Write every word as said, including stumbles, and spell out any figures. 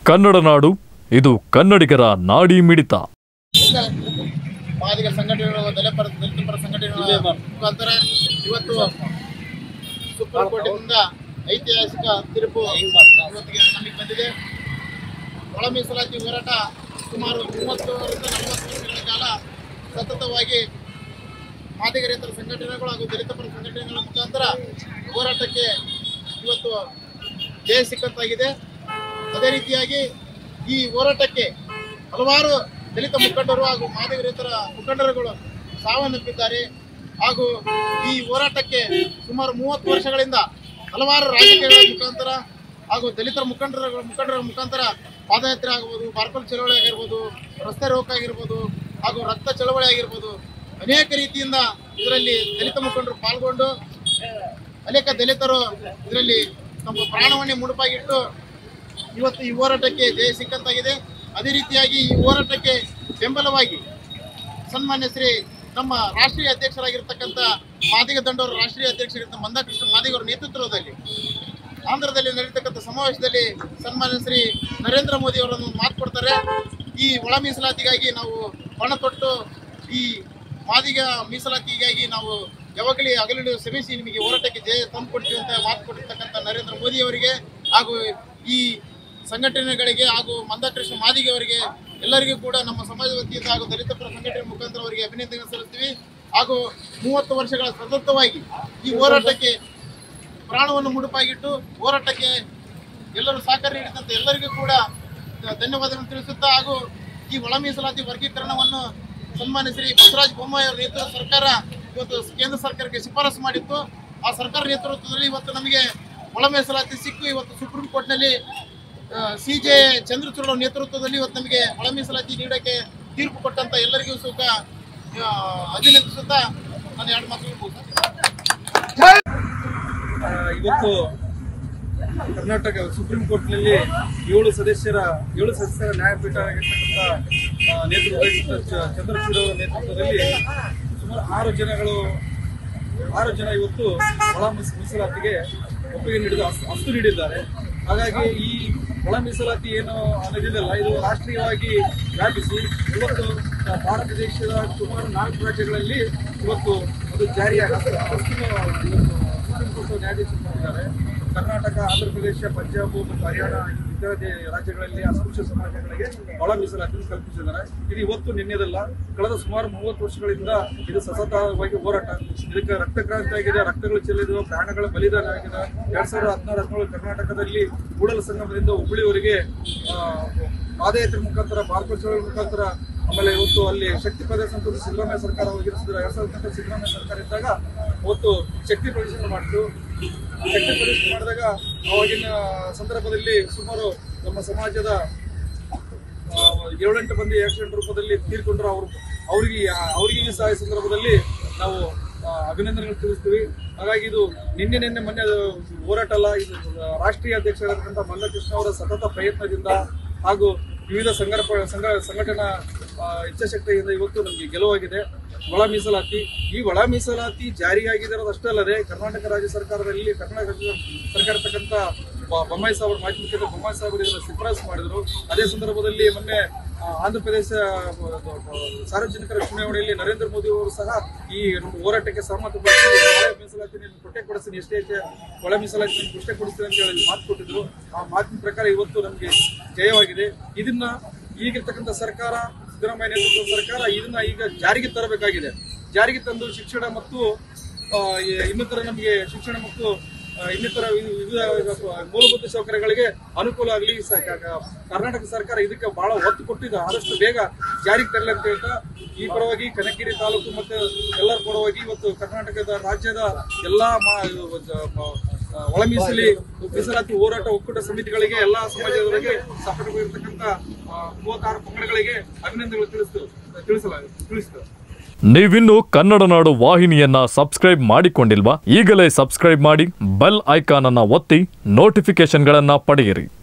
ಕನ್ನಡ ನಾಡು, ಇದು ಕನ್ನಡಿಗರ ನಾಡಿ ಮಿಡಿತ. ಮಾದಿಗ ಸಂಘಟನೆಗಳು ದಲಿತರ ದಲಿತರ ಸಂಘಟನೆಗಳ ಮುಖಾಂತರ ಇವತ್ತು ಸುಪ್ರೀಂ ಕೋರ್ಟಿನಿಂದ ಐತಿಹಾಸಿಕ ತೀರ್ಪು ಇವತ್ತಿಗೆ ನಮಗೆ ಬಂದಿದೆ. ಒಳ ಮೀಸಲಾತಿ ಹೋರಾಟ ಸುಮಾರು ಮೂವತ್ತರಿಂದ ನಲವತ್ತು ವರ್ಷಗಳ ಕಾಲ ಸತತವಾಗಿ ಮಾದಿಗರೇತರ ಸಂಘಟನೆಗಳು ಹಾಗೂ ದಲಿತರ ಸಂಘಟನೆಗಳ ಮುಖಾಂತರ ಹೋರಾಟಕ್ಕೆ ಇವತ್ತು ಜಯ ಸಿಕ್ಕಂತಾಗಿದೆ. ಅದೇ ರೀತಿಯಾಗಿ ಈ ಹೋರಾಟಕ್ಕೆ ಹಲವಾರು ದಲಿತ ಮುಖಂಡರು ಹಾಗೂ ಮಾದಿಗರೇತರ ಮುಖಂಡರುಗಳು ಸಾವನ್ನಪ್ಪಿದ್ದಾರೆ. ಹಾಗೂ ಈ ಹೋರಾಟಕ್ಕೆ ಸುಮಾರು ಮೂವತ್ತು ವರ್ಷಗಳಿಂದ ಹಲವಾರು ರಾಜಕೀಯಗಳ ಮುಖಾಂತರ ಹಾಗೂ ದಲಿತರ ಮುಖಂಡರ ಮುಖಂಡರ ಮುಖಾಂತರ ಪಾದಯಾತ್ರೆ ಆಗ್ಬೋದು, ಬಾರ್ಕೋಲ್ ಚಳವಳಿ ಆಗಿರ್ಬೋದು, ರಸ್ತೆ ರೋಕ ಆಗಿರ್ಬೋದು ಹಾಗೂ ರಕ್ತ ಚಳವಳಿ ಆಗಿರ್ಬೋದು, ಅನೇಕ ರೀತಿಯಿಂದ ಇದರಲ್ಲಿ ದಲಿತ ಮುಖಂಡರು ಪಾಲ್ಗೊಂಡು ಅನೇಕ ದಲಿತರು ಇದರಲ್ಲಿ ತಮ್ಮ ಪ್ರಾಣವನ್ನೇ ಮುಡುಪಾಗಿಟ್ಟು ಇವತ್ತು ಈ ಹೋರಾಟಕ್ಕೆ ಜಯ ಸಿಕ್ಕಂತಾಗಿದೆ. ಅದೇ ರೀತಿಯಾಗಿ ಈ ಹೋರಾಟಕ್ಕೆ ಬೆಂಬಲವಾಗಿ ಸನ್ಮಾನ್ಯ ಶ್ರೀ ನಮ್ಮ ರಾಷ್ಟ್ರೀಯ ಅಧ್ಯಕ್ಷರಾಗಿರ್ತಕ್ಕಂಥ ಮಾದಿಗ ದಂಡೋರ ರಾಷ್ಟ್ರೀಯ ಅಧ್ಯಕ್ಷರಾಗಿದ್ದ ಮಂದಾಕೃಷ್ಣ ಮಾದಿಗರ ನೇತೃತ್ವದಲ್ಲಿ ಆಂಧ್ರದಲ್ಲಿ ನಡೆಯತಕ್ಕಂಥ ಸಮಾವೇಶದಲ್ಲಿ ಸನ್ಮಾನ್ಯ ಶ್ರೀ ನರೇಂದ್ರ ಮೋದಿ ಅವರನ್ನು ಮಾತು ಕೊಡ್ತಾರೆ. ಈ ಒಳ ಮೀಸಲಾತಿಗಾಗಿ ನಾವು ಪಣ ತೊಟ್ಟು ಈ ಮಾದಿಗ ಮೀಸಲಾತಿಗಾಗಿ ನಾವು ಯಾವಾಗಲೇ ಹಗಲಿರುಳು ಶ್ರಮಿಸಿ ನಿಮಗೆ ಹೋರಾಟಕ್ಕೆ ಜಯ ತಂದು ಕೊಡ್ತೀವಿ ಅಂತ ಮಾತು ಕೊಟ್ಟಿರ್ತಕ್ಕಂಥ ನರೇಂದ್ರ ಮೋದಿ ಅವರಿಗೆ ಹಾಗೂ ಈ ಸಂಘಟನೆಗಳಿಗೆ ಹಾಗೂ ಮಂದಾಕೃಷ್ಣ ಮಾದಿಗೆ ಅವರಿಗೆ ಎಲ್ಲರಿಗೂ ಕೂಡ ನಮ್ಮ ಸಮಾಜ ವತಿಯಿಂದ ಹಾಗೂ ದಲಿತ ಪರ ಸಂಘಟನೆ ಮುಖಾಂತರ ಅವರಿಗೆ ಅಭಿನಂದನೆ ಸಲ್ಲಿಸ್ತೀವಿ. ಹಾಗೂ ಮೂವತ್ತು ವರ್ಷಗಳ ಸತತವಾಗಿ ಈ ಹೋರಾಟಕ್ಕೆ ಪ್ರಾಣವನ್ನು ಮುಡುಪಾಗಿಟ್ಟು ಹೋರಾಟಕ್ಕೆ ಎಲ್ಲರೂ ಸಹಕಾರ ನೀಡಿದಂತೆ ಎಲ್ಲರಿಗೂ ಕೂಡ ಧನ್ಯವಾದಗಳನ್ನು ತಿಳಿಸುತ್ತಾ ಹಾಗೂ ಈ ಒಳ ಮೀಸಲಾತಿ ವರ್ಗೀಕರಣವನ್ನು ಸನ್ಮಾನ್ಯ ಶ್ರೀ ಬಸವರಾಜ ಬೊಮ್ಮಾಯಿ ಅವರ ನೇತೃತ್ವದ ಸರ್ಕಾರ ಇವತ್ತು ಕೇಂದ್ರ ಸರ್ಕಾರಕ್ಕೆ ಶಿಫಾರಸು ಮಾಡಿತ್ತು. ಆ ಸರ್ಕಾರ ನೇತೃತ್ವದಲ್ಲಿ ಇವತ್ತು ನಮಗೆ ಒಳ ಮೀಸಲಾತಿ ಸಿಕ್ಕು ಇವತ್ತು ಸುಪ್ರೀಂ ಕೋರ್ಟ್ನಲ್ಲಿ ಸಿ ಜೆ ಚಂದ್ರಚೂಡ್ ಅವರ ನೇತೃತ್ವದಲ್ಲಿ ಇವತ್ತು ನಮಗೆ ಒಳ ಮೀಸಲಾತಿ ನೀಡೋಕ್ಕೆ ತೀರ್ಪು ಕೊಟ್ಟಂತ ಎಲ್ಲರಿಗೂ ಸುಖ ಅಭಿನಂದಿಸುತ್ತಾ ನಾನು ಎರಡು ಮಾತು ಇವತ್ತು ಕರ್ನಾಟಕ ಸುಪ್ರೀಂ ಕೋರ್ಟ್ನಲ್ಲಿ ಏಳು ಸದಸ್ಯರ ಏಳು ಸದಸ್ಯರ ನ್ಯಾಯಪೀಠ ಆಗಿರ್ತಕ್ಕಂಥ ನೇತೃತ್ವ ಚಂದ್ರಚೂಡ್ ಅವರ ನೇತೃತ್ವದಲ್ಲಿ ಸುಮಾರು ಆರು ಜನಗಳು ಆರು ಜನ ಇವತ್ತು ಒಳ ಮೀಸಲಾತಿಗೆ ಒಪ್ಪಿಗೆ ನೀಡಿದ ಅಸ್ತು ನೀಡಿದ್ದಾರೆ. ಹಾಗಾಗಿ ಈ ಒಳ ಮೀಸಲಾತಿ ಏನು ಅನ್ನೋದಿಲ್ಲ, ಇದು ರಾಷ್ಟ್ರೀಯವಾಗಿ ವ್ಯಾಪಿಸಿ ಇವತ್ತು ಭಾರತ ದೇಶದ ಸುಮಾರು ನಾಲ್ಕು ರಾಜ್ಯಗಳಲ್ಲಿ ಇವತ್ತು ಅದು ಜಾರಿಯಾಗುತ್ತೆ. ಸುಪ್ರೀಂ ಕೋರ್ಟ್ ನ್ಯಾಯಾಧೀಶರು ಮಾಡಿದ್ದಾರೆ. ಕರ್ನಾಟಕ, ಆಂಧ್ರ ಪ್ರದೇಶ, ಪಂಜಾಬ್ ಮತ್ತು ಹರಿಯಾಣ ಇತರ ರಾಜ್ಯಗಳಲ್ಲಿ ಅಸ್ಪೃಶ್ಯ ಸಮಾಜಗಳಿಗೆ ಒಳ ಮೀಸಲಾತಿ ಕಲ್ಪಿಸಿದ್ದಾರೆ. ಇದು ಇವತ್ತು ನಿನ್ನೆದಲ್ಲ, ಕಳೆದ ಸುಮಾರು ಮೂವತ್ತು ವರ್ಷಗಳಿಂದ ಇದು ಸತತವಾಗಿ ಹೋರಾಟ. ಇದಕ್ಕೆ ರಕ್ತಕ್ರಾಂತಿ ಆಗಿದೆ, ರಕ್ತಗಳು ಚೆಲ್ಲಿದ, ಪ್ರಾಣಗಳ ಬಲಿದಾನ ಆಗಿದೆ. ಎರಡ್ ಸಾವಿರದ ಹದಿನಾರು ಹದಿನೇಳು ಕರ್ನಾಟಕದಲ್ಲಿ ಕೂಡಲ ಸಂಗಮದಿಂದ ಹುಬ್ಬಳ್ಳಿಯವರೆಗೆ ಪಾದಯಾತ್ರೆ ಮುಖಾಂತರ, ಬಾರ್ಕೋಲ್ ಚಳವಳಿ ಮುಖಾಂತರ, ಆಮೇಲೆ ಇವತ್ತು ಅಲ್ಲಿ ಶಕ್ತಿ ಪ್ರದರ್ಶನ ಸಿದ್ದರಾಮಯ್ಯ ಸರ್ಕಾರ ಹೋಗಿರಿಸಿದ್ರು. ಎರಡ್ ಸಾವಿರದ ಹದಿನೆಂಟು ಸಿದ್ದರಾಮಯ್ಯ ಸರ್ಕಾರ ಇದ್ದಾಗ ಅವತ್ತು ಶಕ್ತಿ ಪ್ರದರ್ಶನ ಮಾಡಿದ್ರು. ಶಕ್ತಿ ಪ್ರದರ್ಶನ ಮಾಡಿದಾಗ ಆವಾಗಿನ ಸಂದರ್ಭದಲ್ಲಿ ಸುಮಾರು ನಮ್ಮ ಸಮಾಜದ ಏಳೆಂಟು ಮಂದಿ ಆಕ್ಸಿಡೆಂಟ್ ರೂಪದಲ್ಲಿ ತೀರ್ಕೊಂಡ್ರು. ಅವರು ಅವರಿಗೆ ಅವರಿಗೆ ಸಹ ಈ ಸಂದರ್ಭದಲ್ಲಿ ನಾವು ಅಭಿನಂದನೆಗಳು ತಿಳಿಸ್ತೀವಿ. ಹಾಗಾಗಿ ಇದು ನಿನ್ನೆ ನಿನ್ನೆ ಮೊನ್ನೆ ಹೋರಾಟ ಅಲ್ಲ, ಇದು ರಾಷ್ಟ್ರೀಯ ಅಧ್ಯಕ್ಷರಾಗಿರ್ತಕ್ಕಂಥ ಮಂದಾಕೃಷ್ಣ ಅವರ ಸತತ ಪ್ರಯತ್ನದಿಂದ ಹಾಗೂ ವಿವಿಧ ಸಂಘರ್ಷ ಸಂಘ ಸಂಘಟನಾ ಇಚ್ಛಾಶಕ್ತಿಯಿಂದ ಇವತ್ತು ನಮಗೆ ಗೆಲುವಾಗಿದೆ. ಒಳ ಮೀಸಲಾತಿ ಈ ಒಳ ಮೀಸಲಾತಿ ಜಾರಿಯಾಗಿರೋದಷ್ಟೇ ಅಲ್ಲದೆ ಕರ್ನಾಟಕ ರಾಜ್ಯ ಸರ್ಕಾರದಲ್ಲಿ ಕರ್ನಾಟಕ ಸರ್ಕಾರ ಇರ್ತಕ್ಕಂಥ ಬೊಮ್ಮಾಯಿ ಸಾಹೇಬರು ಮಾಜಿ ಮುಖ್ಯಮಂತ್ರಿ ಬೊಮ್ಮಾಯಿ ಸಾಹೇಬರು ಇದನ್ನು ಶಿಫಾರಸು ಮಾಡಿದರು. ಅದೇ ಸಂದರ್ಭದಲ್ಲಿ ಮೊನ್ನೆ ಆಂಧ್ರ ಪ್ರದೇಶ ಸಾರ್ವಜನಿಕರ ಚುನಾವಣೆಯಲ್ಲಿ ನರೇಂದ್ರ ಮೋದಿ ಅವರು ಸಹ ಈ ಹೋರಾಟಕ್ಕೆ ಸಹಮತಪಡಿಸಿ ಒಳ ಮೀಸಲಾತಿ ಕೊಟ್ಟೆ ಕೊಡಿಸ್ತೀನಿ, ಎಷ್ಟೇ ಒಳ ಮೀಸಲಾತಿ ಕೊಟ್ಟೆ ಕೊಡಿಸ್ತೀನಿ ಅಂತ ಹೇಳಿ ಮಾತು ಕೊಟ್ಟಿದ್ರು. ಆ ಮಾತಿನ ಪ್ರಕಾರ ಇವತ್ತು ನಮಗೆ ಜಯವಾಗಿದೆ. ಇದನ್ನ ಈಗಿರ್ತಕ್ಕಂಥ ಸರ್ಕಾರ, ಸಿದ್ದರಾಮಯ್ಯ ನೇತೃತ್ವದ ಸರ್ಕಾರ ಇದನ್ನ ಈಗ ಜಾರಿಗೆ ತರಬೇಕಾಗಿದೆ. ಜಾರಿಗೆ ತಂದು ಶಿಕ್ಷಣ ಮತ್ತು ಇನ್ನಿತರ ನಮಗೆ ಶಿಕ್ಷಣ ಮತ್ತು ಇನ್ನಿತರ ವಿವಿಧ ಮೂಲಭೂತ ಸೌಕರ್ಯಗಳಿಗೆ ಅನುಕೂಲ ಆಗಲಿ. ಕರ್ನಾಟಕ ಸರ್ಕಾರ ಇದಕ್ಕೆ ಬಹಳ ಒತ್ತು ಕೊಟ್ಟಿದೆ. ಆದಷ್ಟು ಬೇಗ ಜಾರಿಗೆ ತರಲಿ ಅಂತ ಹೇಳ್ತಾ ಈ ಪರವಾಗಿ ಕನಕಗಿರಿ ತಾಲೂಕು ಮತ್ತು ಎಲ್ಲರ ಪರವಾಗಿ ಇವತ್ತು ಕರ್ನಾಟಕದ ರಾಜ್ಯದ ಎಲ್ಲಾ ಒಳ ಮೀಸಲಿ ಮೀಸಲಾತಿ ಹೋರಾಟ ಒಕ್ಕೂಟ ಸಮಿತಿಗಳಿಗೆ, ಎಲ್ಲಾ ಸಮಾಜದವರಿಗೆ, ಸಪೋರ್ಟ್ ಮೂವತ್ತಾರು ಪಂಗಡಗಳಿಗೆ ಅಭಿನಂದನೆಗಳು ತಿಳಿಸ್ತೇವೆ ತಿಳಿಸಲಾಗಿದೆ ತಿಳಿಸ್ತೇವೆ ನೀವಿನ್ನು ಕನ್ನಡ ನಾಡು ವಾಹಿನಿಯನ್ನ ಸಬ್ಸ್ಕ್ರೈಬ್ ಮಾಡಿಕೊಂಡಿಲ್ವಾ? ಈಗಲೇ ಸಬ್ಸ್ಕ್ರೈಬ್ ಮಾಡಿ, ಬೆಲ್ ಐಕಾನ್ ಅನ್ನು ಒತ್ತಿ ನೋಟಿಫಿಕೇಶನ್ಗಳನ್ನ ಪಡೆಯಿರಿ.